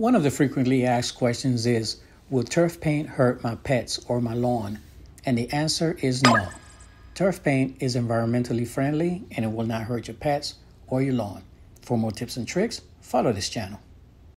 One of the frequently asked questions is, will turf paint hurt my pets or my lawn? And the answer is no. Turf paint is environmentally friendly and it will not hurt your pets or your lawn. For more tips and tricks, follow this channel.